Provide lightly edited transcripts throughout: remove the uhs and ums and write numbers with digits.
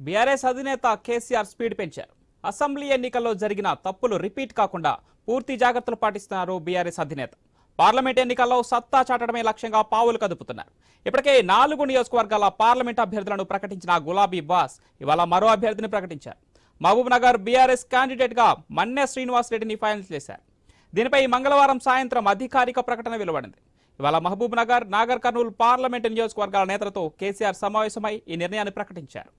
BRS అధినేత KCR speed పెంచారు. Assembly ఎన్నికల్లో జరిగిన తప్పులు రిపీట్ కాకుండా పూర్తి జాగ్రత్తలు పాటిస్తున్నారు బీఆర్ఎస్ అధినేత. పార్లమెంట్ ఎన్నికల్లో సత్తా చాటడమే లక్ష్యంగా పావులు కదుపుతున్నారు. ఇప్పటికే 4 నియోజకవర్గాల పార్లమెంట్ అభ్యర్థులను ప్రకటించిన గులాబీ బాస్ ఇవాళ మరో అభ్యర్థిని ప్రకటించారు. మహబూబ్ నగర్ బీఆర్ఎస్ క్యాండిడేట్ గా మన్నె శ్రీనివాస్ రెడ్డిని ఫైనల్ చేశారు. దీనిపై మంగళవారం సాయంత్రం అధికారిక ప్రకటన వెలువడింది. ఇవాళ Mahbubnagar, Nagarkurnool parliament నియోజకవర్గాల నేతలతో కేసీఆర్ సమావేశమై ఈ నిర్ణయాన్ని ప్రకటించారు.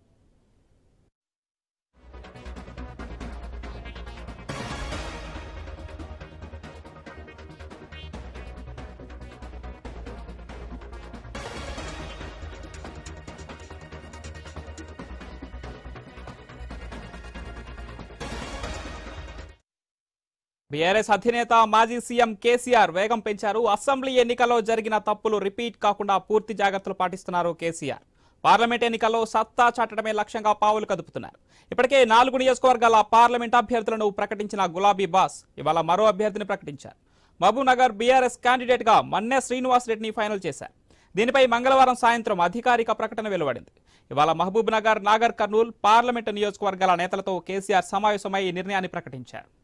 బీఆర్ఎస్ అధినేత మాజీ సీఎం కేసీఆర్ వేగం పెంచారు. అసెంబ్లీ ఎన్నికల్లో జరిగిన తప్పులు రిపీట్ కాకుండా పూర్తి జాగ్రత్తలు పాటిస్తున్నారు కేసీఆర్. పార్లమెంట్ ఎన్నికల్లో సత్తా చాటడమే లక్ష్యంగా పావులు కదుపుతున్నారు. ఇప్పటికే 4 నియోజకవర్గాల పార్లమెంట్ అభ్యర్థులను ప్రకటించిన గులాబీ బాస్ ఇవాళ మరో అభ్యర్థిని ప్రకటించారు. మహబూబ్ నగర్ బీఆర్ఎస్ క్యాండిడేట్ గా మన్నె శ్రీనివాస్ రెడ్డిని ఫైనల్ చేశారు. దీనిపై మంగళవారం సాయంత్రం అధికారిక ప్రకటన వెలువడింది. ఇవాళ Mahbubnagar, Nagarkurnool parliament నియోజకవర్గాల నేతలతో కేసీఆర్ సమావేశమై ఈ నిర్ణయాన్ని ప్రకటించారు.